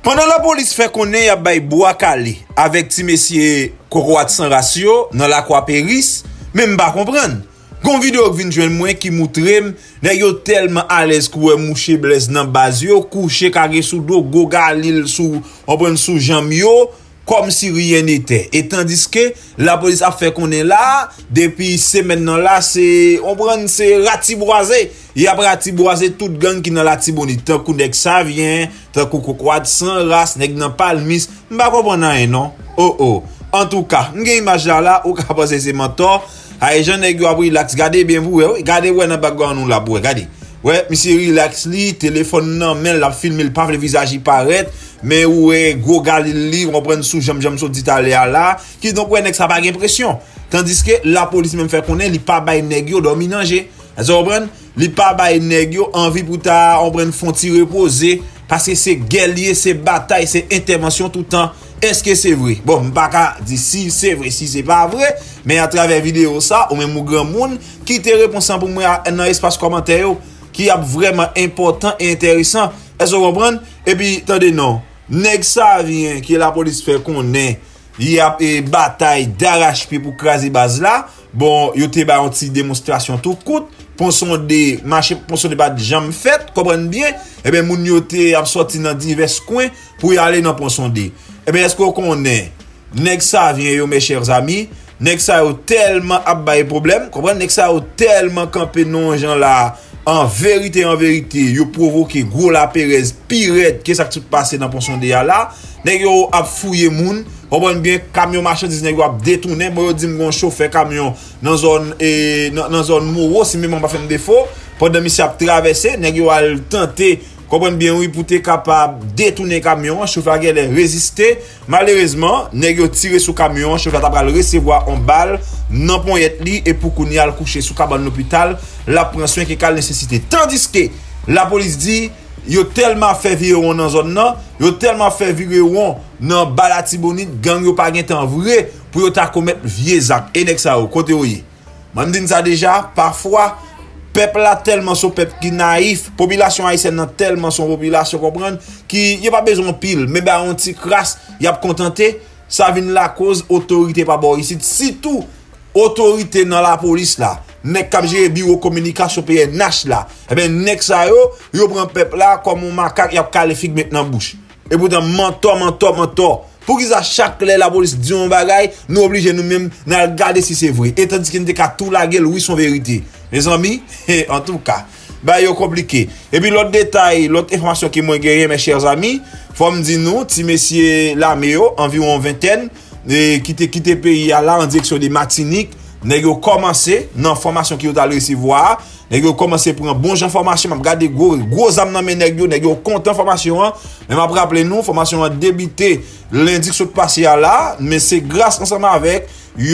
Pendant la police fait connaître y a bay bois calé avec ti monsieur Koroat sans ratio dans la croix Péris, même pas comprendre. Gon vidéo qui vient joindre moi qui montre nèg yo tellement à l'aise que mouche Blaise dans base yo couché carré sous dos go galil sous on prend sous jambe yo comme si rien n'était. Et tandis que la police a fait qu'on est là depuis semaine là c'est on prend c'est ratiboisé. Il a ratiboisé toute gang qui dans la Tibonite. Tant que nèg ça vient, tant que Koroat sans race, nèg nan palmis, m'pa comprendre rien non. Oh. En tout cas, m'gen image là ou ka penser c'est mentor. Ay jan nèg yo relax, gardez bien vous, gardez ouais dans background nous là pour regardez. Ouais, monsieur relax li, téléphone nan men la filmer le pas le visage y paraît, mais ouais gros galil li, on prend sous jam so dit aller là, qui donc ouais nèg ça pas impression. Tandis que la police même fait connaît li pas bay nèg yo dormi nanger. Vous comprenez? Li pas bay nèg yo envie pour ta on prend font ti reposer parce que c'est guerrier, c'est bataille, c'est intervention tout le temps. Est-ce que c'est vrai? Bon, m'pa dire si c'est vrai, si c'est pas vrai, mais à travers vidéo ça, ou même mon grand monde qui te répond pour moi dans l'espace commentaire qui est vraiment important et intéressant. Est-ce que vous comprenez? Et puis, attendez non, nèg ça vient qui la police fait qu'on est, il y a une bataille d'arrache-pied pour craser base là. Bon, yo te ba une petite démonstration tout coûte. Pour son des marché pour son débat de jambes fait, comprenez bien? Eh ben moun yo te a sorti dans divers coins pour y aller dans pour son dé. Eh ben est-ce qu'on connaît nèg ça vient yo mes chers amis, nèg ça yo tellement a bail problème, comprenez nèg ça yo tellement campé non gens là en vérité yo provoqué gros la Perez pirate qu'est-ce qui passé dans pour son dé là, nèg yo a fouillé moun. Comprenez bien camion marchandise nèg yo a détourné, moi yo dit m'gon chauffeur camion dans zone Moro si même on pas fait un défaut pendant monsieur a traversé nèg yo a tenté comprenez bien oui pour être capable détourner camion chauffeur a résisté malheureusement nèg yo tiré sur camion chauffeur a recevoir un balle dans poignette li et pour qu'on y a couché sous cabane l'hôpital la prend soin qui a nécessité tandis que la police dit yo tellement fait viron dans zone nan, yo tellement fait viron dans Balatibonite, gang yo pas gen temps vrai pour yo ta commettre vieux actes et nek ça côté oye. M'm dit ça déjà, parfois peuple là tellement son peuple qui naïf, population haïtienne nan tellement son population comprendre qui y a pas besoin pile, mais ba on petit crasse, y a contenté, ça vient la cause autorité pas bon ici, surtout autorité dans la police là. Nek k'ap gère bureau communication PNH là et ben nek ça yo prend peuple là comme un macaque y a qualifié maintenant bouche et pourtant mentor pour qu'ils a chaque la police dit un bagay nous obligé nous même n'a regarder si c'est vrai et tandis qu'il n'était qu'à tout la gueule oui son vérité mes amis en tout cas bah yo compliqué et puis l'autre détail l'autre information qui moi gagné mes chers amis faut me dire nous ti monsieur l'armée environ vingtaine quitté pays là en direction de Martinique. Nèg yo commencé dans formation qui yo t'a recevoir, nèg yo commencé prendre bon information, m'a regarder gros âme nan men nèg yo content formation mais m'a rappeler nous formation a débuté lundi qui passé là, mais c'est grâce ensemble avec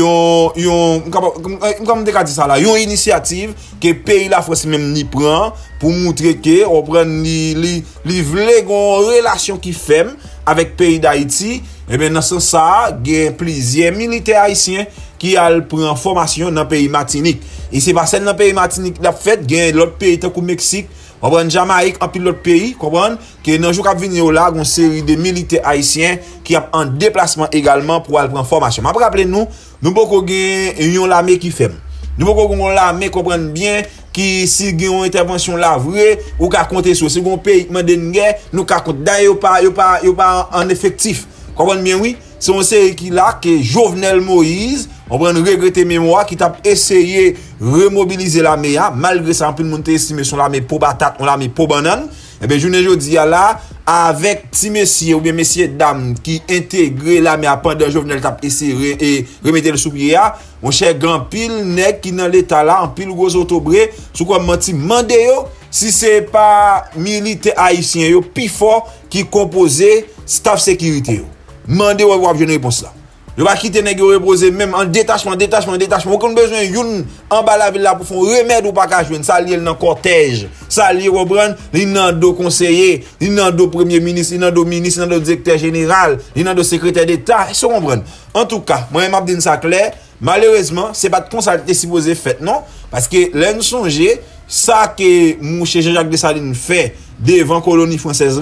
yon comme dit ça là, yon initiative que pays la France même ni prend pour montrer que on prend li vle gon relation qui ferme avec pays d'Haïti et bien dans ce sens ça gen plusieurs militaires haïtiens qui a prend formation dans pays Martinique et c'est pas seulement dans pays Martinique la fait gen l'autre pays tant que Mexique on prend Jamaïque en pile l'autre pays comprendre que dans jour qui venir là une série de militaires haïtiens qui a en déplacement également pour aller prendre formation. M'a rappeler nous beaucoup gen yon l'armée qui fait nous beaucoup gon l'armée comprendre bien qui si gen une intervention là vrai ou ka compter sur second pays mande guerre nous ka compte d'ailleurs yo pas en effectif comprendre bien oui c'est on série qui là que Jovenel Moïse on prend regretter mémoire qui t'a essayé remobiliser l'armée malgré ça un peu monde estimé son l'armée pour patate on l'armée pour banane et ben journée jodi là avec ti messieurs ou bien messieurs dames qui intégrer l'armée pendant Jovenel t'a essayé et remettre le sous-pied mon cher grand pile nèg qui dans l'état là en pile gros autobré sous quoi menti mande yo si c'est pas militaire haïtien yo pi fort qui composé staff sécurité yo mande ou avoir une réponse là. Je vais quitter nèg reposer même en détachement aucun besoin youn en bas la ville là pour faire remède ou pas ka joindre ça lié dans cortège ça lié reprendre li nan do conseiller li nan do premier ministre li nan do ministre li nan do directeur général li nan do secrétaire d'état est-ce qu'on comprend en tout cas moi m'a dit ça clair malheureusement c'est pas comme ça était supposé fait non parce que là nous songer ça que monsieur Jean-Jacques Dessalines fait devant colonie française là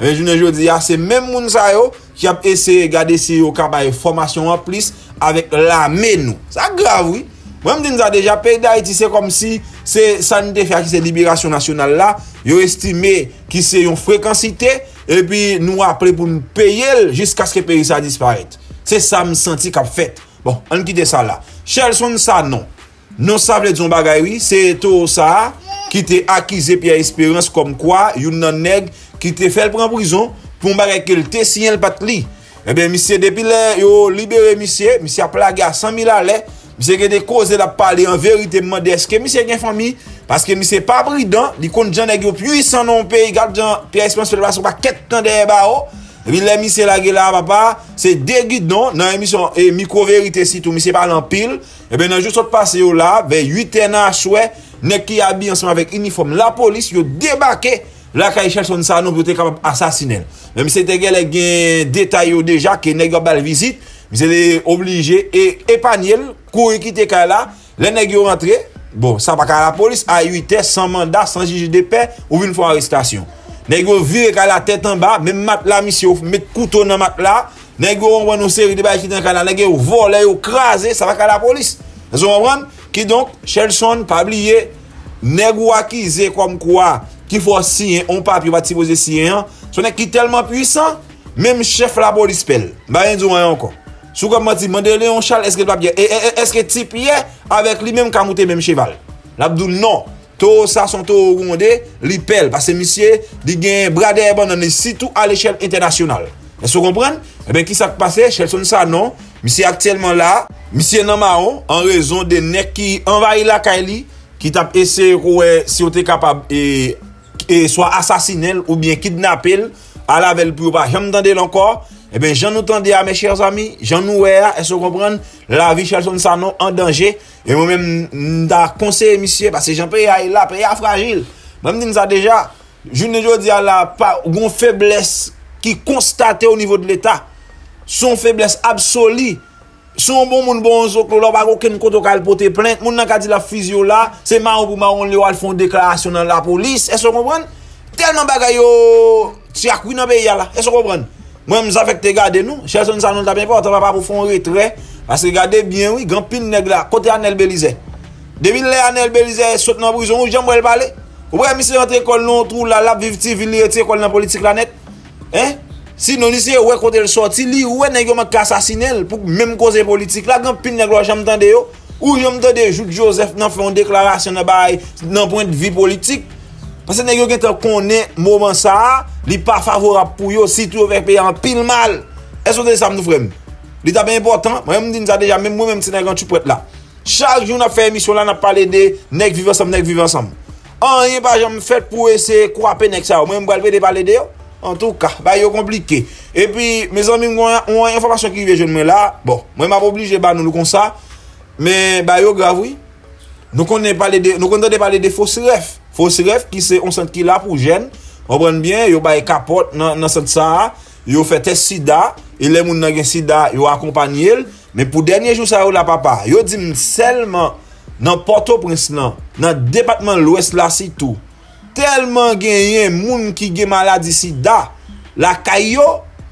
Mais je dis, c'est même moun sa yo qui a essayé de garder si yo capable formation en plus avec l'armée nous. Ça grave oui. Moi me dis ça déjà pays d'Haïti c'est comme si c'est santé fait qui c'est libération nationale là, yo estimé qui c'est une fréquencité et puis nous appelé pour nous payer jusqu'à ce que le pays ça disparaisse. C'est ça me senti qu'a fait. Bon, on quitte ça là. Chelson ça non. Non ça veut dire bagay oui, c'est tout ça qui t'est accusé Pierre Espérance comme quoi yon nan nèg qui te fait prendre prison pour bagay que te signé le patli. Eh bien monsieur depuis yo libéré monsieur a plagué à 100 000 à l'air. Monsieur qui des causes de parler en vérité demander est-ce que monsieur a une famille parce que monsieur pas prudent, il compte gens nèg yo puissant dans pays, garde Pierre Espérance fait pas quête temps derrière ba o. Et puis les monsieur la là papa, c'est deux guidons dans émission et micro vérité si tout monsieur parle en pile. Et bien dans juste passé là vers 8h à souhait, nèg qui habillé ensemble avec uniforme la police yo débarqué là quand il cherche son ça non pour être capable assassiner. Même si c'était gen détail déjà que nèg ba visite, monsieur obligé et épargner courir quitter là, les nèg yo rentré. Bon, ça pas la police à 8h sans mandat, sans juge de paix ou une fois arrestation. Nèg yo vire ka la tête en bas, même mat la mission met couteau dans mat là, nèg yo on une série de bagay qui dans là, nèg yo volé, yo crasé, ça va ka la police. Vous comprenez? Qui donc Chelson pas oublier nèg ou accusé comme quoi qu'il faut signer un papier pas supposé signer, son nèg qui tellement puissant, même chef la police pelle. Ba rien dire encore. Sou comme dit mandé Léon Charles est-ce que papier est-ce que type hier avec lui même ka monter même cheval. L'Abdoul non. Tout ça sont tout rondé, li pelle parce que monsieur di gen bras derrière dans surtout à l'échelle internationale. Est-ce que vous comprenez? Eh bien qui ça passé Chelson ça non, monsieur actuellement là, monsieur nan marron en raison de nèg qui envahit la Kaili qui t'a essayé si on était capable et soit assassiner ou bien kidnapper à la veille pour pas jamais entendre encore. Eh bien, j'en entendais à mes chers amis, j'en nous est-ce que vous comprenez? La vie Chelson ça non en danger. Et moi-même, j'ai conseillé, monsieur, parce que j'en paye là, paye fragile. Moi, je dis ça déjà, je ne dis à la pas une faiblesse qui constatée au niveau de l'État. Son faiblesse absolue. Son bon moun bon zok là pas aucun côté qu'al porter plainte. Moun nan ka di la physio là, c'est marron pour marron li al font déclaration dans la police. Est-ce que vous comprenez? Tellement bagay yo ti akwi dans pays là. Est-ce que vous comprenez? Moi m'm affecte garder nous, Chelson ça non t'a bien important pas pour faire un retrait parce que regardez bien oui, grand pile nèg là côté Anel Belize. Depuis les Anel Belize saute dans prison, j'aime elle parler. Ou ouais monsieur rentre école non trou là la vivre civil école dans politique là net. Hein? Sinon lycée ouais côté le sorti li ouais nèg yo m'a assassiner pour même cause politique là grand pile nèg là j'aime entendre yo ou j'aime entendre Jules Joseph nan fait une déclaration dans point de vue politique. Parce que nèg yo gen connaît moment ça, li pas favorable pour yo si tu veux payer en pile mal. Est-ce que ça nous frère? Li ta bien important. Moi me dis ça déjà même moi même si nèg tu prête là. Chaque jour on a fait émission là on a parlé de nèg vivre ensemble, rien pas jamais fait pour essayer croiper nèg ça. Moi me parler de yo. En tout cas, bah yo compliqué. Et puis mes amis ont une information qui vient jeune moi là. Bon, moi m'a obligé bah nous comme ça. Mais bah yo grave oui. Nous connaissons parler de fausses rêves. Fausses rêves qui c'est on sent qui là pour jeune. On prend bien, yo bay capote dans cette ça, yo fait test sida, et les moun nan gen sida, yo accompagner, mais pour dernier jour ça yo la papa, yo dit seulement dans Port-au-Prince là, dans département l'Ouest là c'est tout. Tellement gen moun qui gen maladie sida, la kayo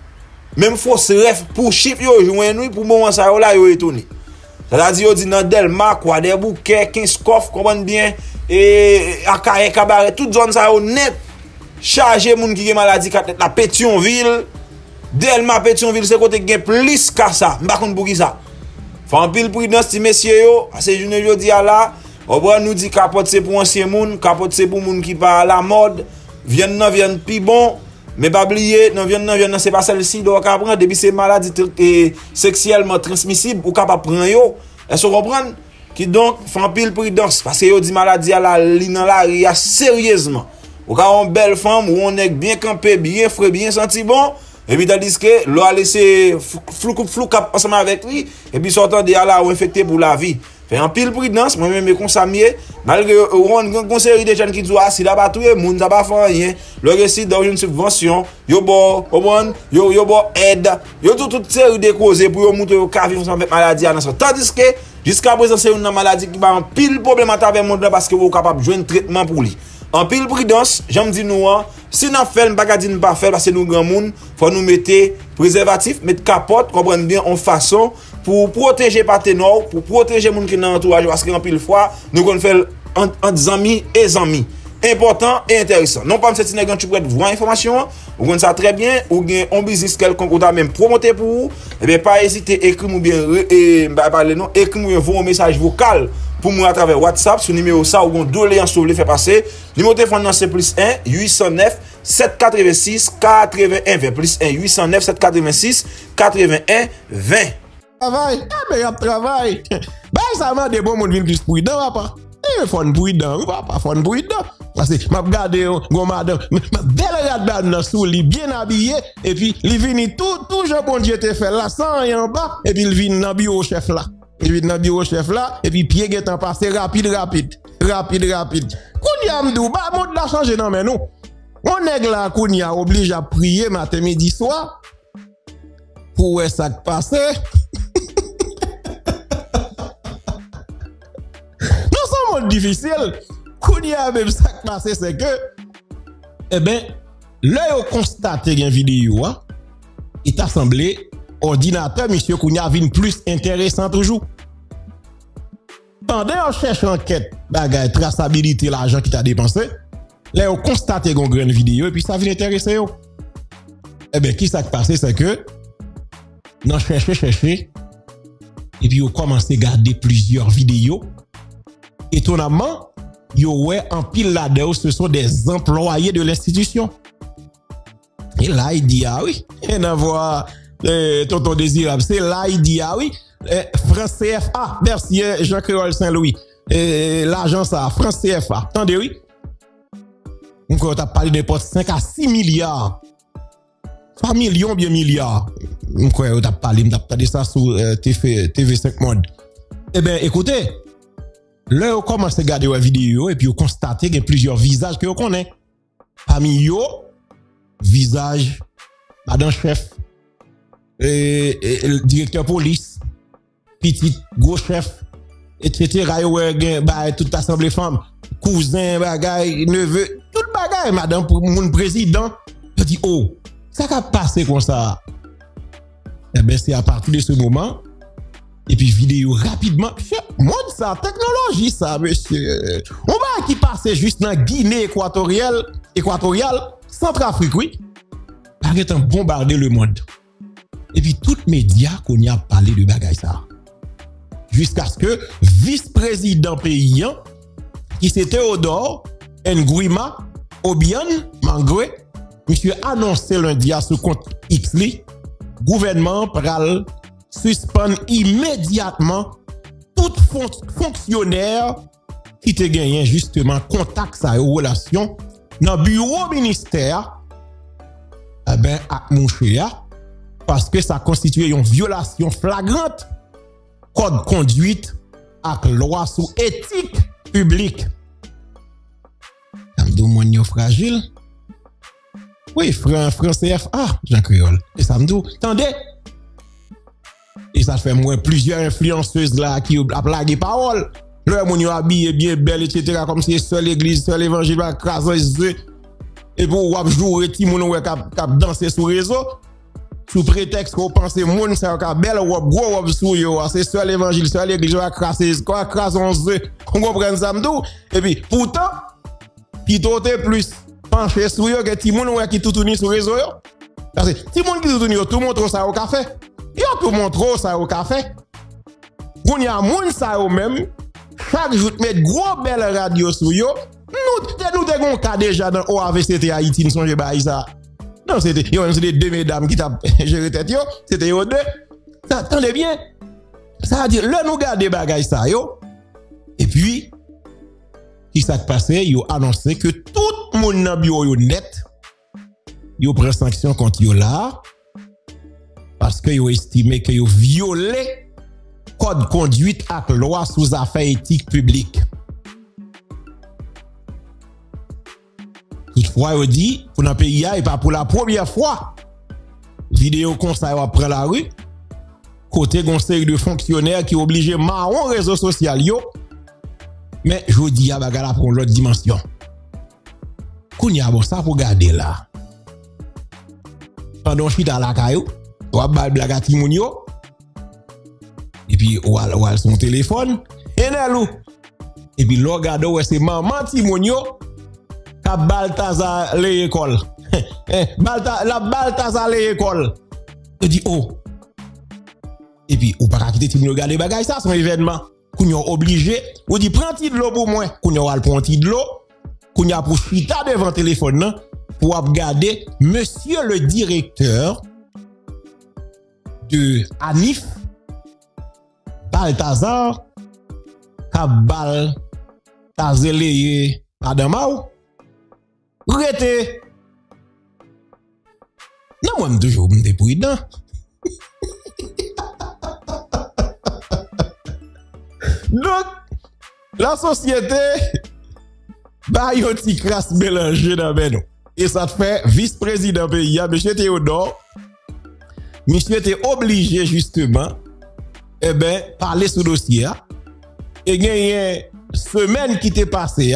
même fausse rêve pour chip yo joindre nous pour moment ça yo là yo étonné. C'est-à-dire yo dit dans Delma quoi des bouquets 15 coffres comprendre bien et Akaye Cabaret toute zone ça yo net chargé moun qui gen maladie la Pétionville Delma Pétionville c'est côté gen plus ka ça m'pa konn pour qui ça faut en pile prudence ti messieurs yo c'est journée jodi là on va nous dit capote c'est pour ancien moun capote c'est pour moun qui pas à la mode vienne pi bon mais pas oublier non vienne c'est pas celle-ci donc ka prendre depuis c'est maladie sexuellement transmissible ou capable prendre yo est-ce que vous comprenez qui donc font pile prudence parce que yo dit maladie à la li dans la ria sérieusement ou ka une belle femme ou on est bien campé bien frais bien senti bon et puis tandis que l'on a laissé flou cap ensemble avec lui et puis sortant de là ou infecté pour la vie fait en pile prudence moi même consamier malgré on conseil des jeunes qui disent ah si là pas tout monde ça pas faire rien le récit dans une subvention yo bon yo bon aide yo toute série de causes pour yo monter au vivre ensemble avec maladie dans ça tandis que jusqu'à présent c'est une maladie qui va en pile problème à travers monde parce que vous capable joindre traitement pour lui en pile prudence j'aime dire nous Si nous faisons pas dire pas faire parce que nous grand monde, faut nous mettre préservatif, mettre capote, comprendre bien en façon pour protéger partenaire, pour protéger moun qui dans entourage parce que en pile fois nous qu'on fait entre amis et amis. Important et intéressant. Non pas c'est nèg tu prête voir information, ou connaissez ça très bien, ou gain un business quelconque ou t'a même promoter pour vous, et bien pas hésiter écrire ou bien parler non, écrire ou bien un message vocal pour moi à travers WhatsApp sur numéro ça ou doléance vous voulez faire passer. Numéro de téléphone c'est +1 809 786 81 20 +1 809 786 81 20. Travail, mais y a travail. Bah ça m'a des bons monde vinn plus prudent pas. Il faut un prudent, pas faut un prudent. Parce que m'a regardé gon madame, belle madame sous lit bien habillé et puis il vini tout Jean bon Dieu te fait là sans rien en bas et puis il vient dans bureau chef là. Il vient dans bureau chef là et puis pied est en passé rapide. Kounya m'dou ba monde la changer non mais nous. On nèg là kounya oblige à prier matin midi soir pour ça qui passe. Non, c'est difficile. Kounya même ça qui passe c'est que eh ben là yo constaté une vidéo hein, il t'a semblé ordinateur monsieur Kounya vient plus intéressant toujours. Pendant on cherche enquête bagay traçabilité l'argent qui t'a dépensé, là on constaté une grande vidéo et puis ça vient intéresser yo. Eh ben qui ça qui passe c'est que non chercher et puis on commencé à garder plusieurs vidéos. Étonnamment, yo ouais en pile là-dedans ce sont des employés de l'institution. Et là il dit ah oui, et on voit tonton désirable, c'est là il dit ah oui, France CFA, merci Jean-Créole Saint-Louis. L'agence à France CFA. Attendez oui. Donc on t'a parlé de 5 à 6 milliards. Pas millions bien milliards. Donc on t'a parlé de ça sur TV5 Monde. Eh bien écoutez, là on commence à regarder la vidéo et puis on constate qu'il y a plusieurs visages que on connaît. Parmi eux, visage madame chef le directeur police, petit gros chef, etc. Toute assemblée femme, cousin, bagay, neveu, tout bagay, madame, pour mon président. Je dis, oh, ça va passer comme ça. Eh bien, c'est à partir de ce moment, et puis vidéo rapidement, montre ça, technologie, ça, monsieur. On va qui passe juste dans Guinée équatoriale, Centrafrique, oui. Arrête de bombarder le monde. Et puis, tout média qu'on y a parlé de bagay ça. Jusqu'à ce que vice-président paysan, qui c'était Théodore Nguima Obian Mangwe, monsieur annoncé lundi à ce compte Xli, gouvernement pral suspend immédiatement tout fonctionnaire qui te gagné justement contact sa relation dans le bureau ministère eh ben à Mouchéa parce que ça constitue une violation flagrante code conduite avec loi sous éthique publique. Comme monde fragile. Oui, France CFA, Jean Créole. Et ça me dit, attendez. Et ça fait moins plusieurs influenceuses là qui a blagué parole. Leur moun yo habillé bien belle, etc. Comme si seule l'église, seul l'évangile va craser les yeux. Et pour wap jouer, ti moun wè kap danser sur réseau. Sous prétexte qu'on pense moun ça ka belle wap gros wap sou yo, c'est seul l'évangile, seul l'église va craser, quoi craser on yeux. On comprend ça m'dou. Et puis pourtant, qui tote plus penché sur yo que ti moun wè qui tout tourne sur réseau yo. Parce que ti moun qui tout tourne yo tout montre ça au café. Yo tout montre ça au café. Goun y a moun ça yo même chaque jour mettre gros belle radio sur yo. Nous te cas déjà dans OAVCT Haïti, nous songe ba ça. Non, c'était deux mesdames qui t'a géré tête yo, c'était yo deux. Ça attendez bien. Ça veut dire là nous garder bagay ça yo. Et puis qui s'est passé, yo annoncé que tout le monde dans bureau yo net yo prend sanction contre yo là parce que yo estimé que yo violé code conduite avec loi sous affaires éthiques publiques. Toutefois, on dit, pour un pays, et pas pour la première fois, vidéo conseil va prendre la rue, côté conseil de fonctionnaires qui obligent marron réseau social, yo. Mais je dis, à bagala pour l'autre dimension. Kounya bon ça pour garder là. Pendant chita la caillou, ou bal blaga ti moun yo. Et puis ou al son téléphone, enelou. Et puis l'on regarde ouais c'est maman ti moun yo ka Baltazar l'école. La Baltazar l'école. Je dis oh. Et puis ou pas quitter ti moun regarder bagay ça son événement. Kounya obligé, ou dit prends ti de l'eau pour moi. Kounya al prend ti de l'eau. Kounya pour chita devant téléphone nan pour regarder monsieur le directeur de Anif Baltazar Kabal Tazeleye Adamaou rete non moi toujours m'te prudent donc la société ba yon ti crasse mélangé dans ben nou. Et ça fait vice-président pays, monsieur Théodore, monsieur était obligé justement, parler sous dossier. Et gagné semaine qui t'est passée,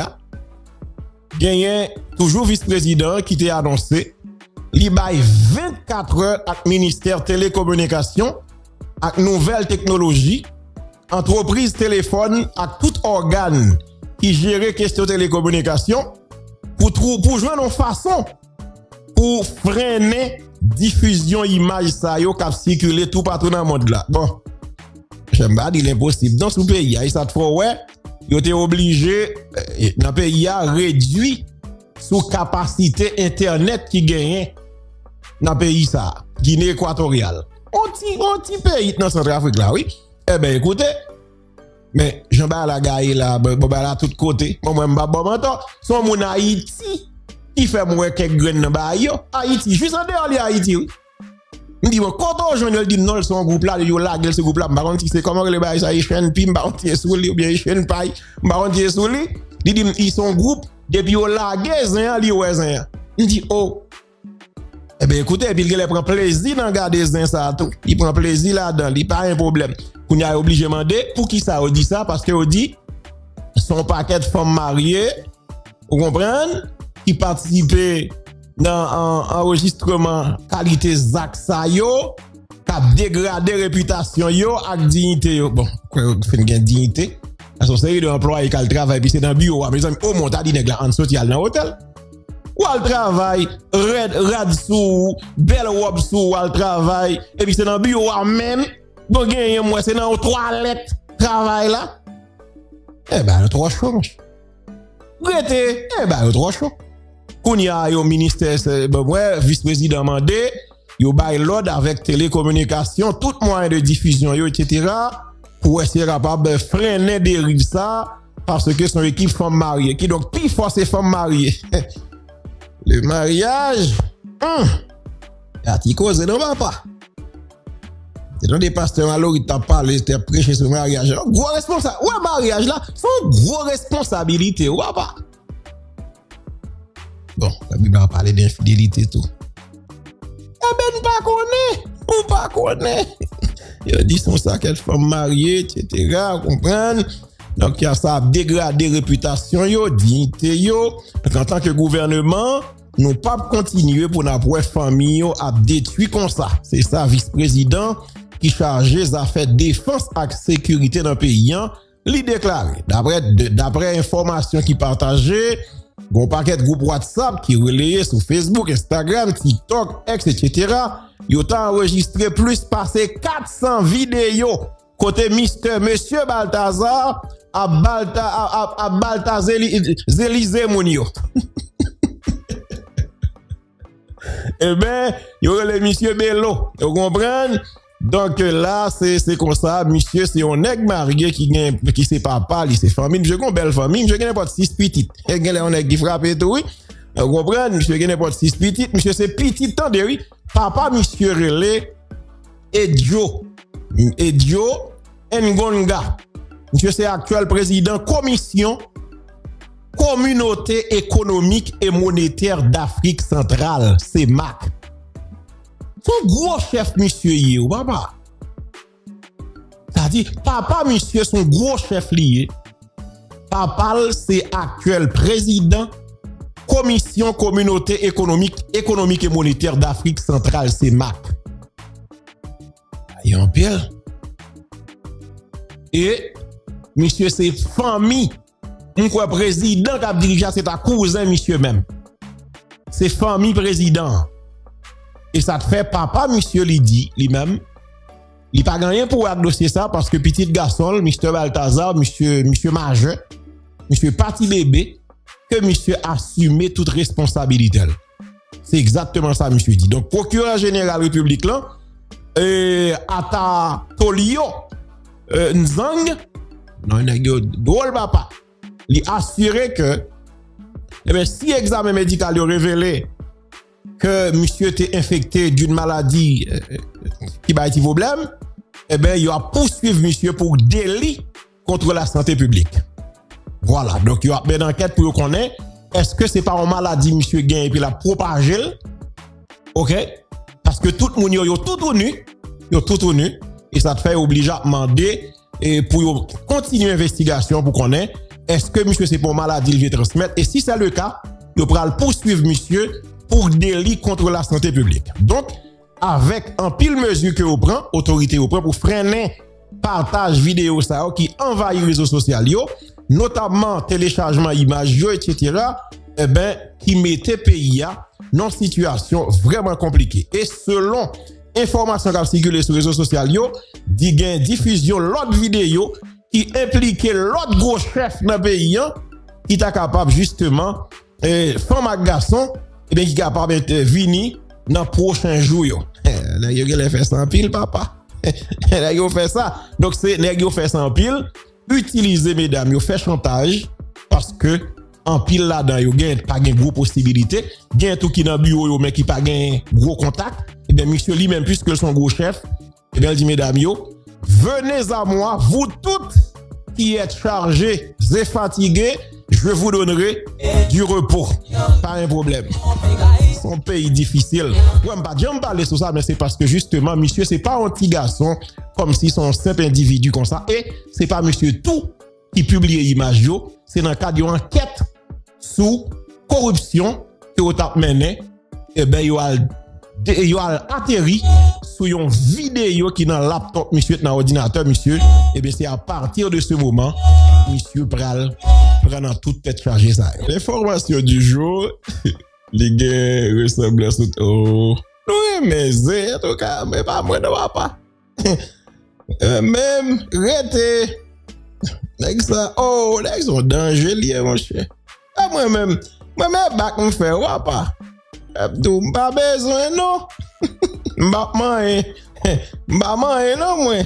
gagné toujours vice-président qui t'est annoncé, li bay 24 heures avec ministère télécommunication, avec nouvelles technologies, entreprise téléphone, avec tout organe qui gère question télécommunication, pour jouer une façon pour freiner diffusion image ça yo qui circuler tout partout dans le monde là. Bon, j'aime pas dire l'impossible dans ce pays, ça te faut ouais, yo t'es obligé dans le pays a réduit sous capacité internet qui gagne dans le pays ça, Guinée équatoriale. On petit pays dans Centrafrique là, oui. Eh ben écoutez, mais j'en bats la gaille là, là tout côté. Moi m'ba bon son mon Haïti qui fait moi quelques graines dans ba yo. Haïti, juste en dehors de Haïti. Me dit bon quand on journal dit non son groupe là, yo la ce groupe là, m'ba kon c'est comment le ba ça chaîne pi m'ba on sous lui ou bien chaîne paille, m'ba on sous lui. Il dit ils sont groupe depuis yo la zin li ouais zin. Il dit oh. Eh ben écoutez, puis il prend plaisir dans garder zin ça tout. Il prend plaisir là-dedans, il pas un problème. Qu'on a obligé demander pour qui ça on dit ça parce que on dit son paquet de femmes mariées, vous comprenez, qui participaient dans enregistrement qualité Zak sa yo, qui a dégradé réputation yo avec dignité yo. Bon, fait une dignité. Parce que série d'employés qui travaillent puis c'est dans bureau, mes amis, au monta dit nèg là en sorti dans l'hôtel. Ou al travail, rad sous, belle robe sous, al travail, et puis c'est dans bureau même. Bon, gagne moi, c'est dans les toilettes, travail là. Eh ben, le trop chaud. Rete, eh ben, le trop chaud. Quand il y a au ministère, ouais, vice-président mandé, il y a l'ordre avec télécommunication, tout moyen de diffusion, etc., pour essayer capable de freiner dérive ça, parce que son équipe femme mariée, qui donc, plus fort c'est femme mariée. Le mariage, la petite cause, non va pas. C'est dans des pasteurs alors ils t'ont parlé, ils t'ont prêché sur le mariage. Gros responsable. Ouais, mariage là, c'est une grosse responsabilité. Ouais, pas. Bon, la Bible a parlé d'infidélité tout. Eh ben, on pas connaît. Il a dit son sac femme mariée, etc. Comprendre. Donc, il y a ça dégradé réputation, yo, dignité, yo. Donc, en tant que gouvernement, nous pas continuer pour notre famille à détruire comme ça. C'est ça, vice-président qui charge des affaires défense et sécurité dans le pays, lui déclaré. D'après information qui partagée, bon paquet de groupe WhatsApp qui relayé sur Facebook, Instagram, TikTok, etc. Il a enregistré plus passé 400 vidéos côté monsieur Baltazar à Baltazar Zélizé Mounio. Eh ben, il y aurait le monsieur Bello. Vous comprenez? Donc là, c'est comme ça. Monsieur, c'est un nègre marié qui c'est papa, c'est famille. Monsieur, une belle famille. Monsieur, il n'y a pas de 6 petites. Il y a un nègre qui frappe et tout, oui. Vous comprenez? Monsieur, il n'y a pas de 6 petites. Monsieur, c'est petit temps de oui. Papa, monsieur Relé, Edio Ngonga. Monsieur, c'est actuel président commission Communauté économique et monétaire d'Afrique centrale, c'est MAC. Son gros chef, monsieur, yé, ou papa. C'est-à-dire, papa, monsieur, son gros chef lié. Papa, c'est actuel président Commission Communauté économique et monétaire d'Afrique centrale, CEMAC. Il y a un pile. Et monsieur, c'est famille. Mon président qui a dirigé, c'est ta cousin, monsieur même. C'est famille président. Et ça te fait papa, monsieur, lui dit, lui-même. Il n'a pas gagné pour dossier ça parce que petit garçon, monsieur Balthazar, monsieur majeur, monsieur parti bébé, que monsieur assumé toute responsabilité. C'est exactement ça, monsieur dit. Donc, procureur général République là, Ata Tolio, Nzang, non, il a drôle papa. Il assuré que, si l'examen médical a révélé que monsieur était infecté d'une maladie qui va être problème, il va poursuivre monsieur pour délit contre la santé publique. Voilà, donc il y a une enquête pour connaître est-ce que c'est pas une maladie monsieur gagne et puis la propager. OK? Parce que tout le monde yo tout tenu et ça te fait obliger à demander et pour continuer l'investigation pour connaître est-ce que monsieur c'est pour maladie il veut transmettre et si c'est le cas, il va poursuivre monsieur pour délit contre la santé publique. Donc avec un pile mesure que vous prend, autorité vous prend pour freiner partage vidéo ça qui envahit les réseaux sociaux, notamment téléchargement images, etc. Qui mettait pays dans une situation vraiment compliquée. Et selon information qui a circulé sur les réseaux sociaux, dit gain diffusion l'autre vidéo qui impliquait l'autre gros chef dans le pays qui est capable justement femme à garçon qui est capable de venir dans les prochains jours. Nèg yo fait ça en pile papa. Nèg yo fait ça. Donc c'est nèg yo fait ça en pile, utiliser mesdames yo fait chantage parce que en pile là-dedans yo gain pas gain gros possibilité, gain tout qui dans bureau yo mais qui pas gain gros contact. Et bien monsieur lui même puisque son gros chef, et bien il dit mesdames yo, venez à moi vous toutes qui êtes chargés et fatigués, je vous donnerai du repos. Pas un problème. Son pays difficile. J'aime parler sur ça, mais c'est parce que justement, monsieur, c'est pas un petit garçon comme si son simple individu comme ça. Et c'est pas monsieur tout qui publie l'image, c'est dans le cadre d'une enquête sous corruption que vous avez mené. Et bien, il a atterri sur une vidéo qui est dans le laptop, monsieur, dans l'ordinateur, monsieur. Et bien, c'est à partir de ce moment, monsieur pral prend toute tête chargée ça. L'information du jour. Les gars ressemblent à tout. Oh, mais c'est en tout cas, mais pas moi, non, pas. Même, rete. Ça, oh, là, ils sont dangereux, mon cher. Moi-même, bac me fait, pas. Pas besoin, non. M'ba manger, non, moi.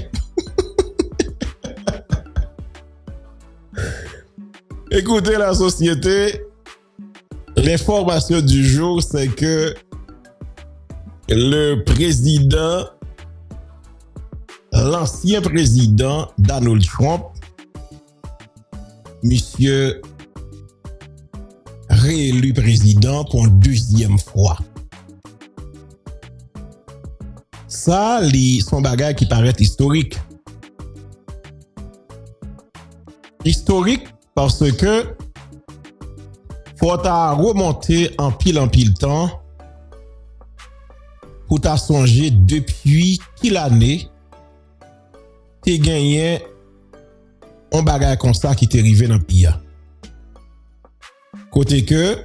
Écoutez la société. L'information du jour, c'est que le président, l'ancien président Donald Trump, monsieur réélu président pour une deuxième fois. Ça, son bagage qui paraît historique. Historique parce que faut remonter en pile temps pour t'a songer depuis quelle année t'es gagné un bagage comme ça qui t'est arrivé dans le pays. Côté que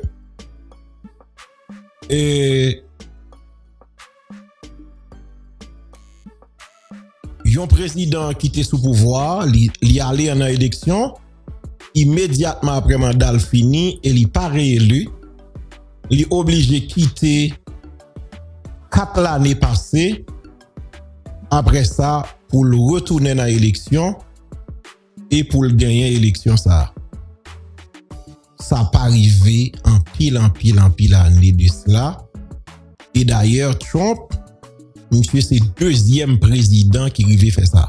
un président qui était sous pouvoir, il allé en élection. Immédiatement après mandat fini, et il pas réélu, il est obligé de quitter 4 l'année passée. Après ça, pour le retourner dans l'élection et pour le gagner l'élection ça. Ça pas arrivé en pile année de cela. Et d'ailleurs, Trump, monsieur, c'est deuxième président qui arrive faire ça.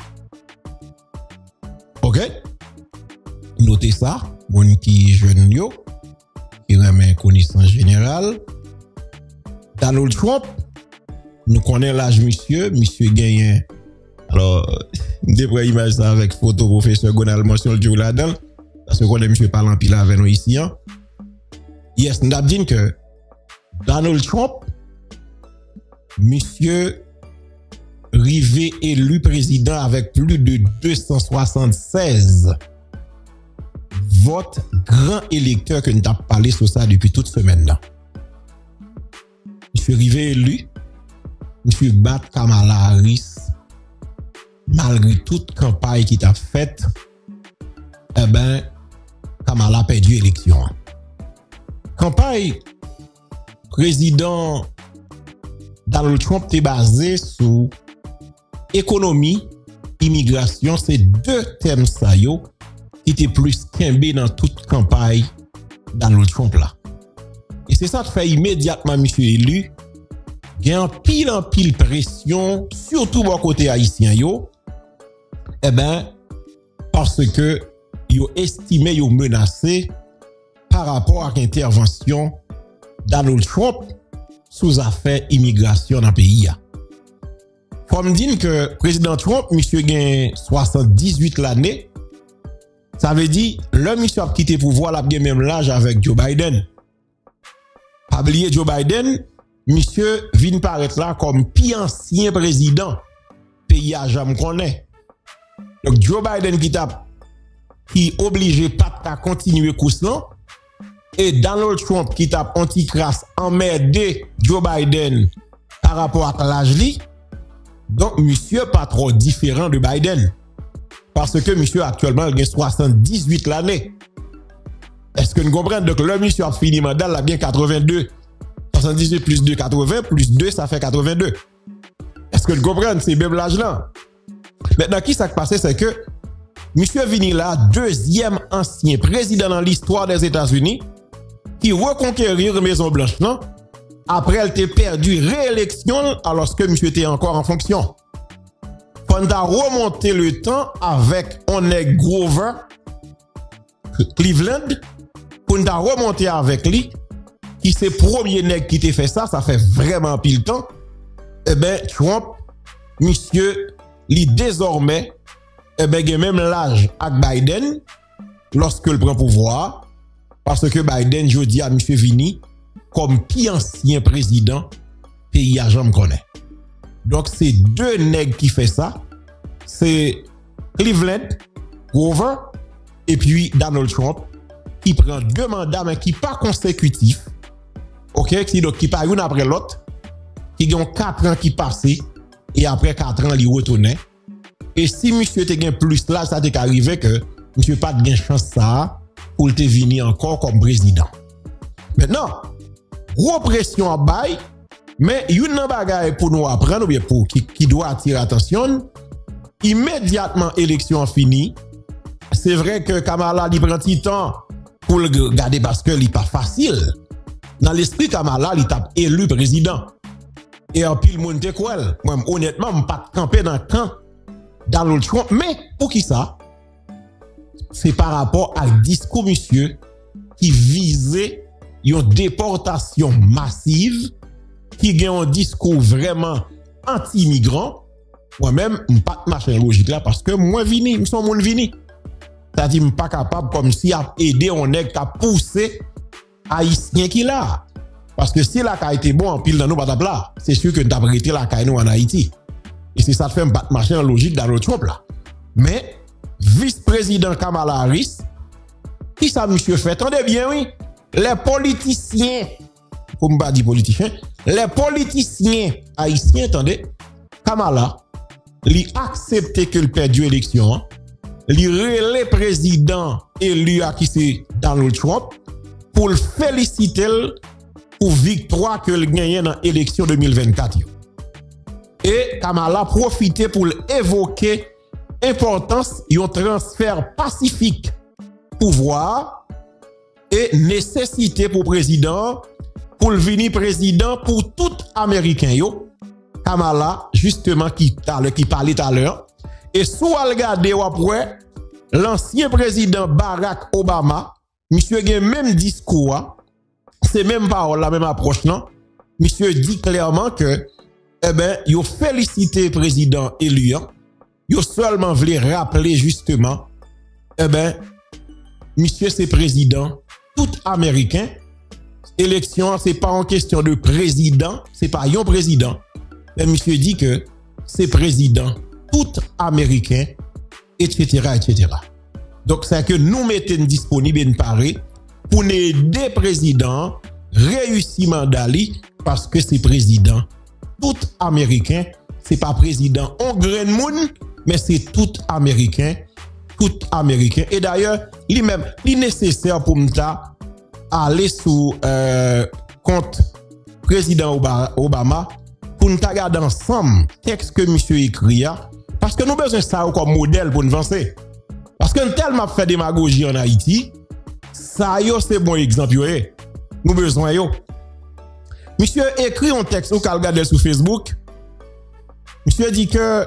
OK? Notez ça, bon qui jeune yo, qui remet connaissance générale. Donald Trump, nous connaissons l'âge monsieur gagne. Alors, d'après image ça avec photo professeur Gonald Monson le jour là-dedans, parce que connaît monsieur parlant pile avec nous ici. Yes, nous avons dit que Donald Trump, monsieur rivé élu président avec plus de 276 votes, grand électeur que nous avons parlé sur ça depuis toute semaine là. Monsieur rivé élu, monsieur bat Kamala Harris, malgré toute campagne qui t'a faite, eh ben, Kamala a perdu l'élection. Campagne président Donald Trump est basé sur économie, immigration, c'est deux thèmes ça yo qui étaient plus qu'embé dans toute campagne Donald Trump là. Et c'est ça qui fait immédiatement monsieur élu, il y a en pile pression, surtout au côté haïtien yo, eh ben, parce que yo estimé yo menacé par rapport à l'intervention Donald Trump sous affaires immigration dans le pays. Faut me dire que président Trump, monsieur gagne 78 l'année, ça veut dire le monsieur a quitté pouvoir la bien même l'âge avec Joe Biden. Pas oublier Joe Biden, monsieur vient paraître là comme plus ancien président pays à jamais connaît. Donc Joe Biden qui obligé pas à continuer course là et Donald Trump qui t'a anti-crasse emmerdé Joe Biden par rapport à l'âge li. Donc monsieur pas trop différent de Biden parce que monsieur actuellement il a 78 l'année. Est-ce que nous comprenons? Donc le monsieur a fini mandat là bien 82. 78 plus 2 80 plus 2 ça fait 82. Est-ce que nous comprenons? C'est même l'âge là. Maintenant qui s'est passé c'est que monsieur vini là deuxième ancien président dans l'histoire des États-Unis qui reconquérir Maison Blanche non après elle t'a perdu réélection alors que monsieur était encore en fonction. Pendant remonter le temps avec Oleg Grover Cleveland pour nous remonter avec lui qui c'est premier nèg qui t'a fait ça fait vraiment pile temps. Eh ben Trump monsieur li désormais eh ben il a même l'âge avec Biden lorsque il prend pouvoir parce que Biden je dis à monsieur Vini comme plus ancien président pays à jamais connaît. Donc c'est deux nègres qui fait ça, c'est Cleveland Grover et puis Donald Trump qui prend deux mandats mais qui pas consécutifs. OK, qui pas une après l'autre, qui ont 4 ans qui passent et après 4 ans il retourne. Et si monsieur te gagne plus là, ça t'est arrivé que monsieur pas de chance ça pour te venir encore comme président. Maintenant, gros pression à bail, mais une bagaille pour nous apprendre ou bien pour qui doit attirer attention, immédiatement élection finie. C'est vrai que Kamala il prend petit temps pour le garder parce que il pas facile. Dans l'esprit Kamala, il t'a élu président. Et en pile monde te quoi? Moi honnêtement, je pas camper dans le camp Donald Trump, mais pour qui ça? C'est par rapport à discours monsieur qui visait une déportation massive, qui a un discours vraiment anti-migrant. Moi-même, je pas de machin logique là parce que moi vini, je suis mon vini. C'est-à-dire je suis pas capable comme si à aider on est à pousser haïtien qui là. Parce que si la a été bon en pile dans nos patapla, c'est sûr que nous avons arrêté la caille nous en Haïti. Et c'est ça qui fait un machin logique dans le Trump là. Mais vice-président Kamala Harris, qui ça monsieur fait? Attendez bien oui, les politiciens, comme pas dire politiciens, les politiciens haïtiens, attendez, Kamala, li accepté que le perdu l'élection, li relé président élu à qui c'est Donald Trump pour le féliciter pour victoire que le gagné dans l'élection 2024. Et Kamala profité pour évoquer l'importance d'un transfert pacifique pouvoir et nécessité pour président pour le venir président pour tout Américain yo. Kamala justement qui parlait tout à l'heure et sous regarder après l'ancien président Barack Obama monsieur a même discours c'est même parole la même approche non monsieur dit clairement que eh ben yo félicité président élu yo seulement voulait rappeler justement eh ben monsieur c'est président tout américain élection, c'est pas en question de président, c'est pas un président. Mais monsieur dit que c'est président, tout américain, etc., etc. Donc, c'est que nous mettons disponible et paré pour aider président réussir mandat parce que c'est président tout américain, c'est pas président hongrois moun, mais c'est tout américain, tout américain. Et d'ailleurs, lui-même, il est nécessaire pour m'ta aller sous compte président Obama pour nous regarder ensemble texte que monsieur écrit parce que nous besoin ça comme modèle pour nous avancer. Parce que tellement fait démagogie en Haïti, ça yo c'est bon exemple yo. Nous besoin yo. Monsieur écrit un texte ou qu'al regarder sur Facebook. Monsieur dit que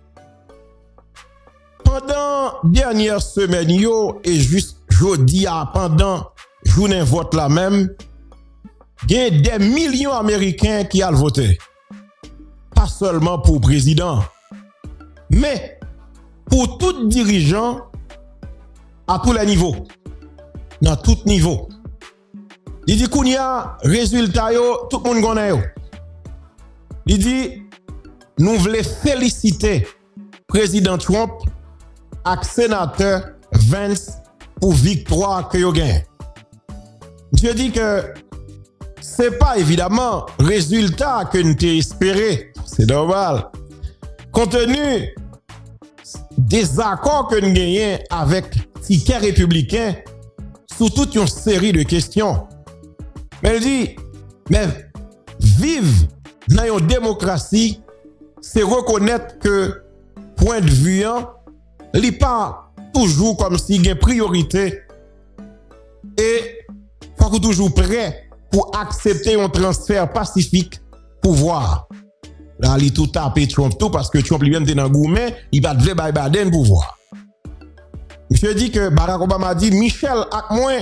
pendant dernière semaine yo et juste jeudi pendant journée vote la même, il y a des millions d'Américains qui ont voté. Pas seulement pour président, mais pour tout dirigeant à tous les niveaux. Dans tout niveau. Il dit qu'on y a résultat yo, tout le monde connaît yo. Il dit nous voulons féliciter président Trump et sénateur Vance pour victoire que yo gagne. Je dis que c'est pas évidemment résultat que nous t'ai espéré, c'est normal. Compte tenu des accords que nous gagnons avec ticket républicain sous toute une série de questions. Mais il dit, mais vivre dans une démocratie, c'est reconnaître que point de vue, il n'est pas toujours comme si il y a une priorité et il faut toujours prêt pour accepter un transfert pacifique pouvoir. Là, il tout tapé Trump tout parce que Trump lui-même est dans le gourmet, il va devler Biden pouvoir. Monsieur dit que Barack Obama dit Michel ak moi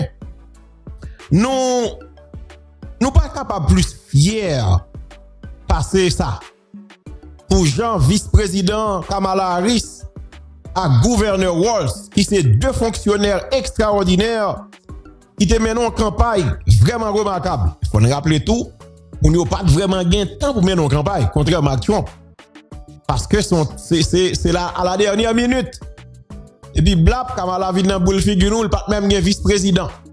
nous pas capable plus fiers passer ça. Pour Jean vice-président Kamala Harris et gouverneur Walz qui c'est deux fonctionnaires extraordinaires qui te mènent en campagne vraiment remarquable. Il faut nous rappeler tout, on n'a pas vraiment gain de temps pour mener en campagne contrairement à Trump. Parce que c'est là à la dernière minute. Et puis blap Kamala vient dans boule figure nous, il pas même un vice-président.